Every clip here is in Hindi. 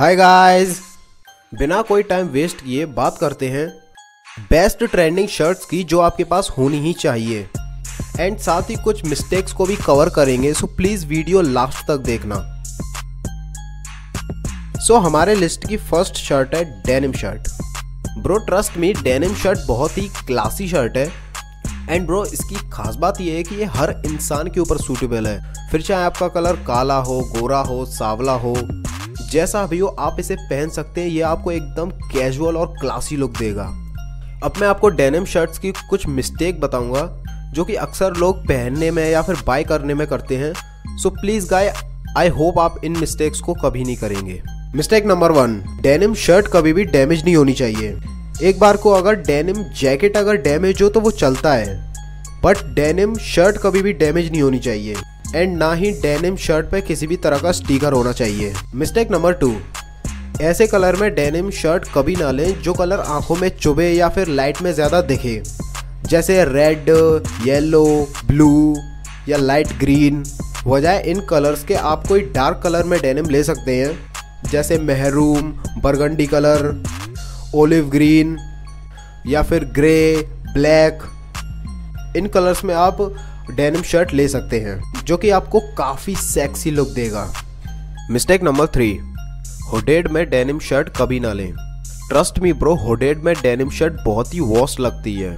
हाय गाइस, बिना कोई टाइम वेस्ट किए बात करते हैं बेस्ट ट्रेंडिंग शर्ट्स की जो आपके पास होनी ही चाहिए एंड साथ ही कुछ मिस्टेक्स को भी कवर करेंगे। सो प्लीज वीडियो लास्ट तक देखना। सो हमारे लिस्ट की फर्स्ट शर्ट है denim shirt. Bro trust me, denim shirt बहुत ही क्लासी शर्ट है एंड ब्रो इसकी खास बात यह है कि ये हर इंसान के ऊपर सूटेबल है। फिर चाहे आपका कलर काला हो, गोरा हो, सांवला हो, जैसा भी हो आप इसे पहन सकते हैं। ये आपको एकदम कैजुअल और क्लासी लुक देगा। अब मैं आपको डेनिम शर्ट्स की कुछ मिस्टेक बताऊंगा जो कि अक्सर लोग पहनने में या फिर बाय करने में करते हैं। So please guy, I hope आप इन मिस्टेक्स को कभी नहीं करेंगे। मिस्टेक नंबर 1, डेनिम शर्ट कभी भी डैमेज नहीं होनी चाहिए। एक बार को अगर डेनिम जैकेट अगर डैमेज हो तो वो चलता है, बट डेनिम शर्ट कभी भी डैमेज नहीं होनी चाहिए एंड ना ही डेनिम शर्ट पे किसी भी तरह का स्टिकर होना चाहिए। मिस्टेक नंबर 2, ऐसे कलर में डेनिम शर्ट कभी ना लें जो कलर आंखों में चुभे या फिर लाइट में ज़्यादा दिखे, जैसे रेड, येलो, ब्लू या लाइट ग्रीन। बजाय इन कलर्स के आप कोई डार्क कलर में डेनिम ले सकते हैं, जैसे maroon, burgundy colour, olive green या फिर ग्रे, ब्लैक। इन कलर्स में आप डेनिम शर्ट ले सकते हैं जो कि आपको काफ़ी सेक्सी लुक देगा। मिस्टेक नंबर 3, हुडेड में डेनिम शर्ट कभी ना लें। ट्रस्ट मी ब्रो, हुडेड में डेनिम शर्ट बहुत ही वर्स्ट लगती है।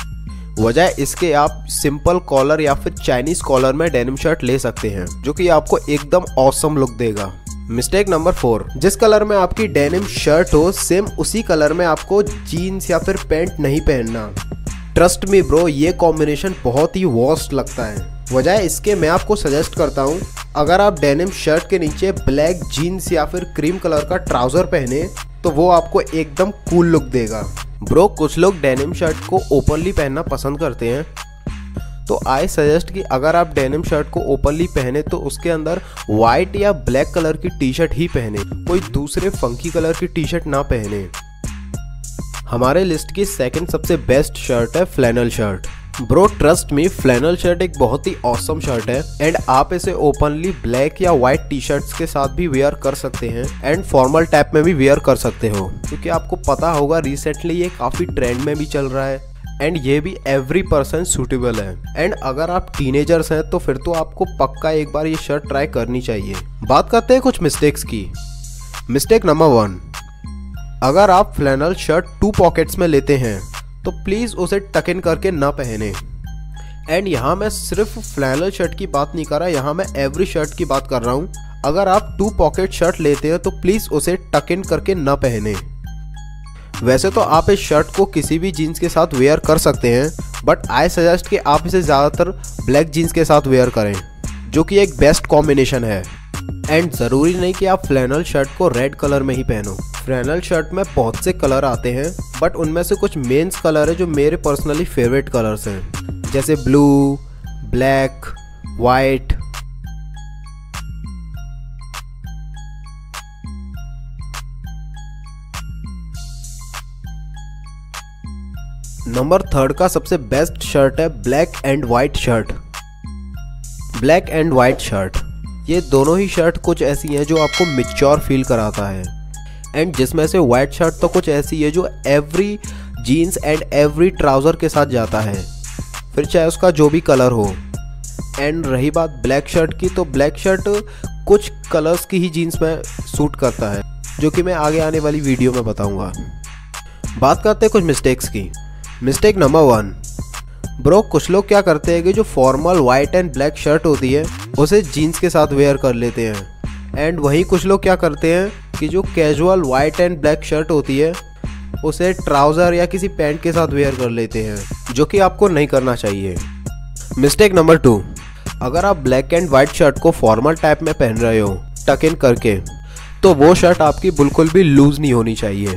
वजह इसके आप सिंपल कॉलर या फिर चाइनीज कॉलर में डेनिम शर्ट ले सकते हैं जो कि आपको एकदम ऑसम लुक देगा। मिस्टेक नंबर 4, जिस कलर में आपकी डेनिम शर्ट हो सेम उसी कलर में आपको जीन्स या फिर पैंट नहीं पहनना। ट्रस्ट मी ब्रो, ये कॉम्बिनेशन बहुत ही वर्स्ट लगता है। वजह इसके मैं आपको सजेस्ट करता हूँ, अगर आप डेनिम शर्ट के नीचे ब्लैक जीन्स या फिर क्रीम कलर का ट्राउजर पहने तो वो आपको एकदम कूल लुक देगा। ब्रो कुछ लोग डेनिम शर्ट को ओपनली पहनना पसंद करते हैं, तो आई सजेस्ट कि अगर आप डेनिम शर्ट को ओपनली पहने तो उसके अंदर वाइट या ब्लैक कलर की टी शर्ट ही पहने, कोई दूसरे फंकी कलर की टी शर्ट ना पहने। हमारे लिस्ट की सेकंड सबसे बेस्ट शर्ट है flannel shirt. Bro trust me, flannel shirt एक बहुत ही ऑसम शर्ट है एंड आप इसे ओपनली ब्लैक या वाइट टी शर्ट्स के साथ भी वेयर कर सकते हैं एंड फॉर्मल टाइप में भी वेयर कर सकते हो, क्योंकि आपको पता होगा रिसेंटली ये काफ़ी ट्रेंड में भी चल रहा है एंड ये भी एवरी पर्सन सूटेबल है। एंड अगर आप टीनेजर्स हैं तो फिर तो आपको पक्का एक बार ये शर्ट ट्राई करनी चाहिए। बात करते हैं कुछ मिस्टेक्स की। मिस्टेक नंबर 1, अगर आप फ्लैनल शर्ट 2 पॉकेट्स में लेते हैं तो प्लीज़ उसे टक इन करके ना पहने। एंड यहाँ मैं सिर्फ फ्लैनल शर्ट की बात नहीं कर रहा, यहाँ मैं एवरी शर्ट की बात कर रहा हूँ। अगर आप 2 पॉकेट शर्ट लेते हैं तो प्लीज़ उसे टक इन करके ना पहने। वैसे तो आप इस शर्ट को किसी भी जीन्स के साथ वेयर कर सकते हैं, बट आई सजेस्ट कि आप इसे ज़्यादातर ब्लैक जीन्स के साथ वेयर करें, जो कि एक बेस्ट कॉम्बिनेशन है। एंड ज़रूरी नहीं कि आप फ्लैनल शर्ट को रेड कलर में ही पहनो। फ्लैनल शर्ट में बहुत से कलर आते हैं, बट उनमें से कुछ मेंस कलर है जो मेरे पर्सनली फेवरेट कलर्स हैं, जैसे ब्लू, ब्लैक, वाइट। नंबर 3 का सबसे बेस्ट शर्ट है black and white shirt. Black and white shirt, ये दोनों ही शर्ट कुछ ऐसी हैं जो आपको मैच्योर फील कराता है एंड जिसमें से वाइट शर्ट तो कुछ ऐसी है जो every jeans and every trouser के साथ जाता है, फिर चाहे उसका जो भी कलर हो। एंड रही बात ब्लैक शर्ट की, तो ब्लैक शर्ट कुछ कलर्स की ही जीन्स में सूट करता है, जो कि मैं आगे आने वाली वीडियो में बताऊंगा। बात करते हैं कुछ मिस्टेक्स की। मिस्टेक नंबर 1, ब्रो कुछ लोग क्या करते हैं कि जो formal white and black shirt होती है उसे जीन्स के साथ वेयर कर लेते हैं एंड वहीं कुछ लोग क्या करते हैं कि जो casual white and black shirt होती है उसे ट्राउज़र या किसी पैंट के साथ वेयर कर लेते हैं, जो कि आपको नहीं करना चाहिए। मिस्टेक नंबर 2, अगर आप ब्लैक एंड वाइट शर्ट को फॉर्मल टाइप में पहन रहे हो टक इन करके, तो वो शर्ट आपकी बिल्कुल भी लूज नहीं होनी चाहिए।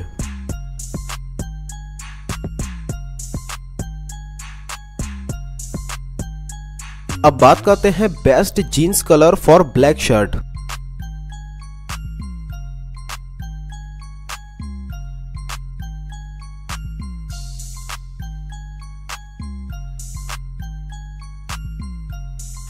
अब बात करते हैं best jeans colour for black shirt.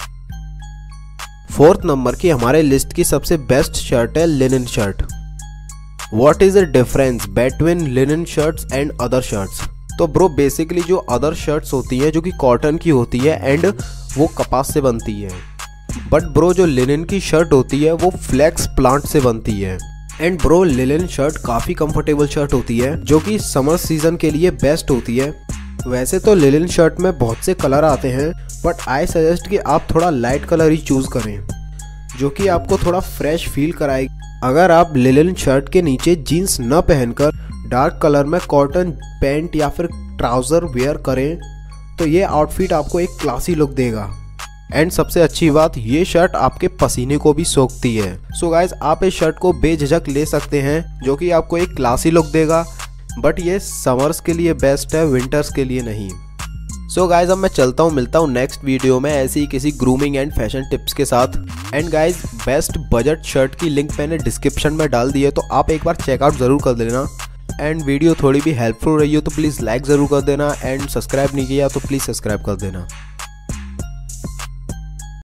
Fourth number की हमारे लिस्ट की सबसे बेस्ट शर्ट है linen shirt. What is the difference between linen shirts and other shirts. तो ब्रो बेसिकली जो अदर शर्ट्स होती है जो कि कॉटन की होती है एंड वो कपास से बनती है, बट ब्रो जो लिनन की शर्ट होती है वो फ्लेक्स प्लांट से बनती है। एंड ब्रो लिनन शर्ट काफ़ी कंफर्टेबल शर्ट होती है जो कि समर सीजन के लिए बेस्ट होती है। वैसे तो लिनन शर्ट में बहुत से कलर आते हैं, बट आई सजेस्ट कि आप थोड़ा लाइट कलर ही चूज़ करें जो कि आपको थोड़ा फ्रेश फील कराएगी। अगर आप लिनन शर्ट के नीचे जीन्स न पहनकर डार्क कलर में कॉटन पैंट या फिर ट्राउज़र वेयर करें तो ये आउटफिट आपको एक क्लासी लुक देगा। एंड सबसे अच्छी बात, ये शर्ट आपके पसीने को भी सोखती है। सो गाइज आप इस शर्ट को बेझिझक ले सकते हैं जो कि आपको एक क्लासी लुक देगा, बट ये समर्स के लिए बेस्ट है, विंटर्स के लिए नहीं। सो गाइज अब मैं चलता हूँ, मिलता हूँ नेक्स्ट वीडियो में ऐसी ही किसी ग्रूमिंग एंड फैशन टिप्स के साथ। And guys best budget shirt की लिंक मैंने डिस्क्रिप्शन में डाल दी है, तो आप एक बार चेकआउट ज़रूर कर देना। एंड वीडियो थोड़ी भी हेल्पफुल रही हो तो प्लीज़ लाइक ज़रूर कर देना, एंड सब्सक्राइब नहीं किया तो प्लीज़ सब्सक्राइब कर देना।